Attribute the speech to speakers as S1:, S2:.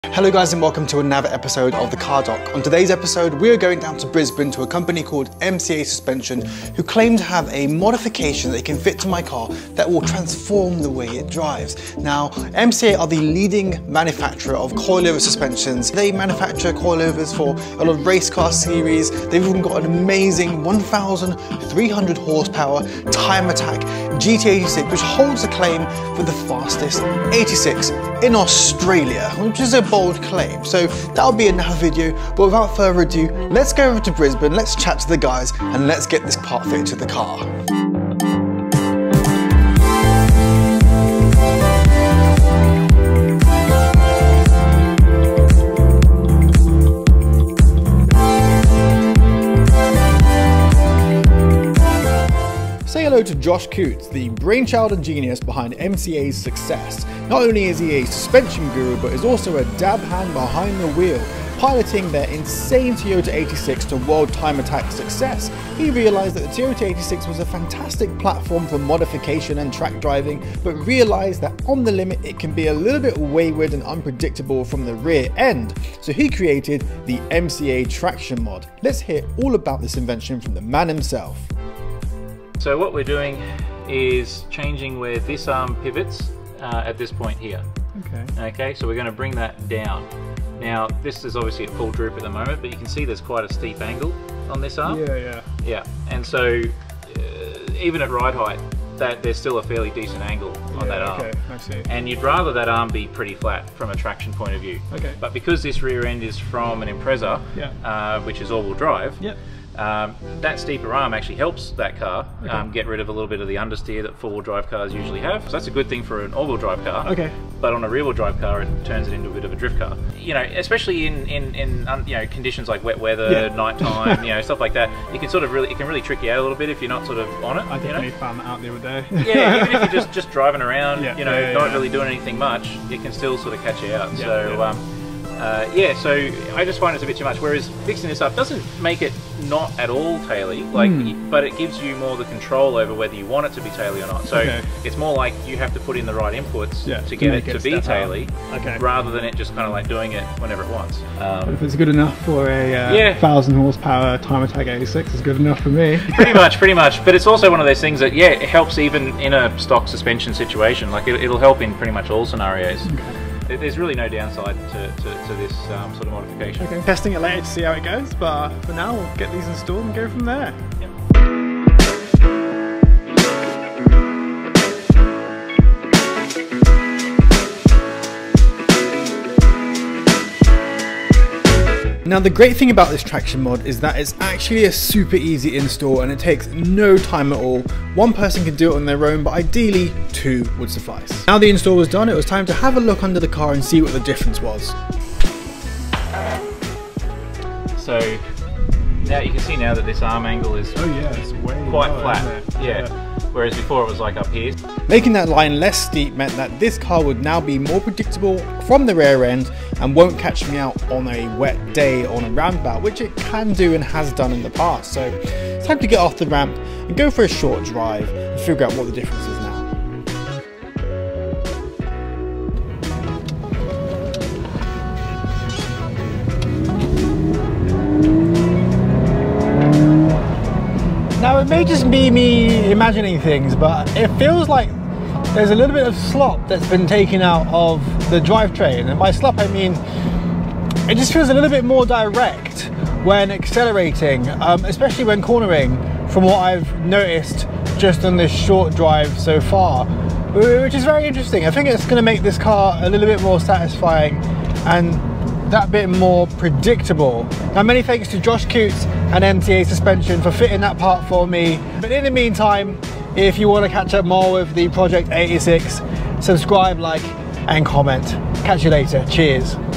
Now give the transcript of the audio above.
S1: Hello guys and welcome to another episode of The Car Doc. On today's episode we are going down to Brisbane to a company called MCA Suspension who claim to have a modification that they can fit to my car that will transform the way it drives. Now MCA are the leading manufacturer of coilover suspensions. They manufacture coilovers for a lot of race car series. They've even got an amazing 1,300 horsepower time attack GT86 which holds the claim for the fastest 86 in Australia, which is a bold claim. So that'll be another video, but without further ado, let's go over to Brisbane, let's chat to the guys, and let's get this part fitted to the car. Say hello to Josh Coots, the brainchild and genius behind MCA's success. Not only is he a suspension guru, but is also a dab hand behind the wheel, piloting their insane Toyota 86 to world time attack success. He realised that the Toyota 86 was a fantastic platform for modification and track driving, but realised that on the limit it can be a little bit wayward and unpredictable from the rear end. So he created the MCA traction mod. Let's hear all about this invention from the man himself.
S2: So what we're doing is changing where this arm pivots at this point here. Okay, so we're going to bring that down. Now this is obviously at full droop at the moment, but you can see there's quite a steep angle on this arm. Yeah, and so even at ride height, there's still a fairly decent angle on that arm.
S1: Okay, I see.
S2: And you'd rather that arm be pretty flat from a traction point of view. Okay. But because this rear end is from an Impreza, which is all-wheel drive, that steeper arm actually helps that car get rid of a little bit of the understeer that four-wheel drive cars usually have. So that's a good thing for an all-wheel drive car. But on a rear-wheel drive car, it turns it into a bit of a drift car. You know, especially in you know, conditions like wet weather, nighttime, you know, stuff like that. You can sort of it can really trick you out a little bit if you're not sort of on it.
S3: I definitely found that out the other day.
S2: Yeah, even if you're just driving around, you know, not really doing anything much, it can still sort of catch you out. So I just find it's a bit too much. Whereas fixing this up doesn't make it not at all taily, but it gives you more the control over whether you want it to be taily or not. So it's more like you have to put in the right inputs to get it to be taily, rather than it just kind of like doing it whenever it wants.
S3: If it's good enough for a 1,000 horsepower time attack 86, it's good enough for me.
S2: Pretty much. But it's also one of those things that it helps even in a stock suspension situation. Like it'll help in pretty much all scenarios. There's really no downside to this sort of modification.
S3: Testing it later to see how it goes, but for now we'll get these installed and go from there.
S1: Now the great thing about this traction mod is that it's actually a super easy install and it takes no time at all. One person can do it on their own, but ideally two would suffice. Now the install was done, it was time to have a look under the car and see what the difference was.
S2: So now you can see now that this arm angle is
S3: it's way
S2: quite flat. Whereas before it was like up here.
S1: Making that line less steep meant that this car would now be more predictable from the rear end and won't catch me out on a wet day on a roundabout, which it can do and has done in the past. So it's time to get off the ramp and go for a short drive and figure out what the difference is now. Now it may just be me imagining things, but it feels like there's a little bit of slop that's been taken out of the drivetrain. And by slop I mean, it just feels a little bit more direct when accelerating, especially when cornering, from what I've noticed just on this short drive so far, which is very interesting. I think it's going to make this car a little bit more satisfying and that bit more predictable. Now many thanks to Josh Coots and MCA Suspension for fitting that part for me. But in the meantime, if you want to catch up more with the Project 86, subscribe, like and comment. Catch you later. Cheers.